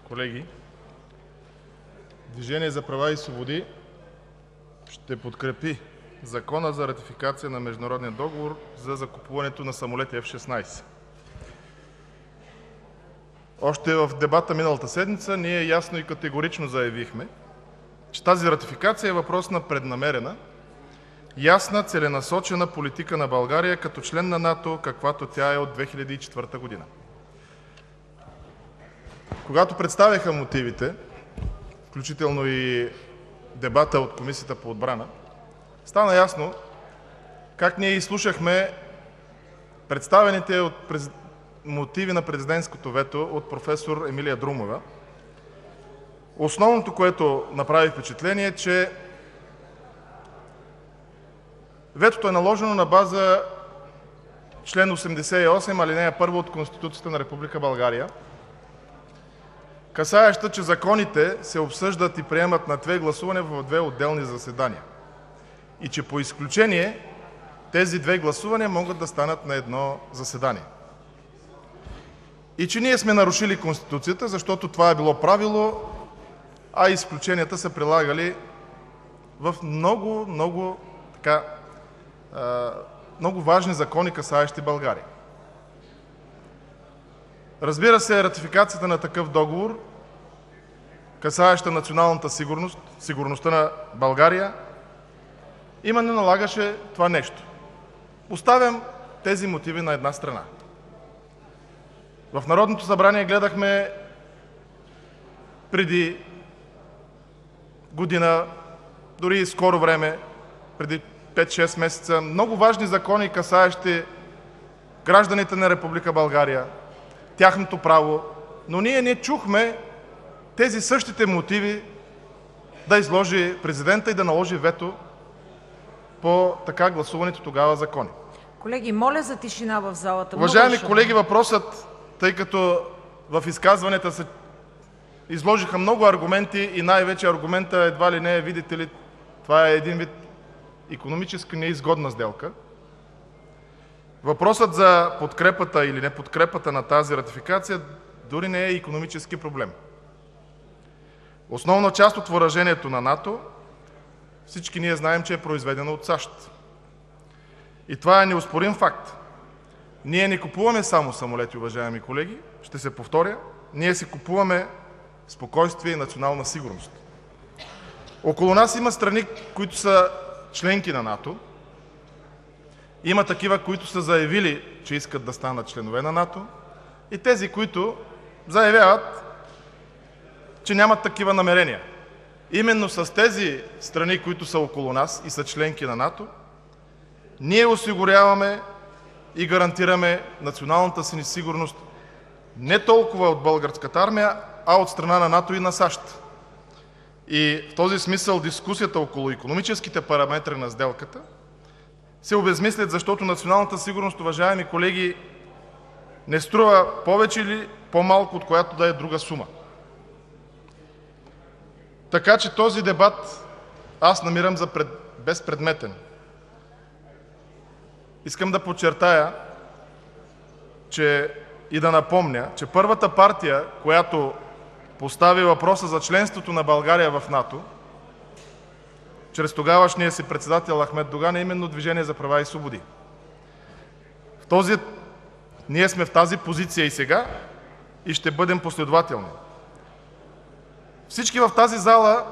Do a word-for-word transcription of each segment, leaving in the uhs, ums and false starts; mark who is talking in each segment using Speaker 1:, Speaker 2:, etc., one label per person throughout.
Speaker 1: колеги! Движение за права и свободи ще подкрепи Закона за ратификация на международния договор за закупуването на самолети Еф шестнадесет. Още в дебата миналата седмица ние ясно и категорично заявихме, че тази ратификация е въпрос на преднамерена, ясна, целенасочена политика на България като член на НАТО, каквато тя е от две хиляди и четвърта година. Когато представяха мотивите, включително и дебата от Комисията по отбрана, стана ясно как ние изслушахме представените от през... мотиви на президентското вето от професор Емилия Друмева. Основното, което направи впечатление, е, че ветото е наложено на база член осемдесет и осем, алинея първа от Конституцията на Република България, касаеща, че законите се обсъждат и приемат на две гласувания в две отделни заседания и че по изключение тези две гласувания могат да станат на едно заседание. И че ние сме нарушили Конституцията, защото това е било правило, а изключенията са прилагали в много, много, така, много важни закони, касаещи България. Разбира се, ратификацията на такъв договор, касаеща националната сигурност, сигурността на България, именно налагаше това нещо. Оставям тези мотиви на една страна. В Народното събрание гледахме преди година, дори и скоро време, преди пет-шест месеца, много важни закони, касаещи гражданите на Република България, тяхното право, но ние не чухме тези същите мотиви да изложи президента и да наложи вето по така гласуваните тогава закони.
Speaker 2: Колеги, моля за тишина в залата.
Speaker 1: Уважаеми колеги, въпросът, тъй като в изказванията се изложиха много аргументи и най-вече аргумента едва ли не е, видите ли, това е един вид икономически неизгодна сделка. Въпросът за подкрепата или неподкрепата на тази ратификация дори не е икономически проблем. Основна част от въоръжението на НАТО, всички ние знаем, че е произведено от САЩ. И това е неоспорим факт. Ние не купуваме само самолети, уважаеми колеги, ще се повторя, ние си купуваме спокойствие и национална сигурност. Около нас има страни, които са членки на НАТО, има такива, които са заявили, че искат да станат членове на НАТО, и тези, които заявяват, че нямат такива намерения. Именно с тези страни, които са около нас и са членки на НАТО, ние осигуряваме и гарантираме националната си сигурност не толкова от българската армия, а от страна на НАТО и на САЩ. И в този смисъл дискусията около икономическите параметри на сделката се обезмислят, защото националната сигурност, уважаеми колеги, не струва повече или по-малко от която да е друга сума. Така че този дебат аз намирам за пред... безпредметен. Искам да подчертая, че и да напомня, че първата партия, която постави въпроса за членството на България в НАТО, чрез тогавашния си председател Ахмед Доган, е именно Движение за права и свободи. В този... Ние сме в тази позиция и сега и ще бъдем последователни. Всички в тази зала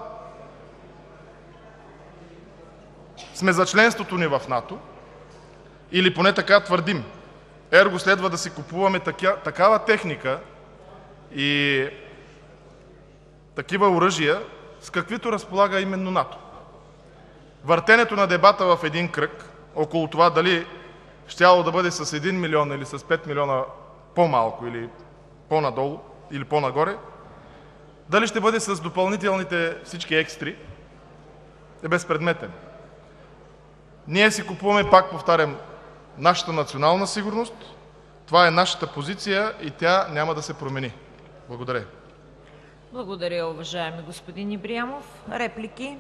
Speaker 1: сме за членството ни в НАТО, или поне така твърдим. Ерго следва да си купуваме такя... такава техника и такива оръжия, с каквито разполага именно НАТО. Въртенето на дебата в един кръг около това дали щяло да бъде с един милион или с пет милиона по-малко или по-надолу или по-нагоре, дали ще бъде с допълнителните всички екстри, е безпредметен. Ние си купуваме, пак повтарям, нашата национална сигурност. Това е нашата позиция и тя няма да се промени. Благодаря.
Speaker 2: Благодаря, уважаеми господин Ибрямов. Реплики?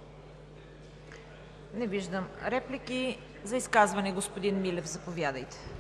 Speaker 2: Не виждам реплики. За изказване господин Милев, заповядайте.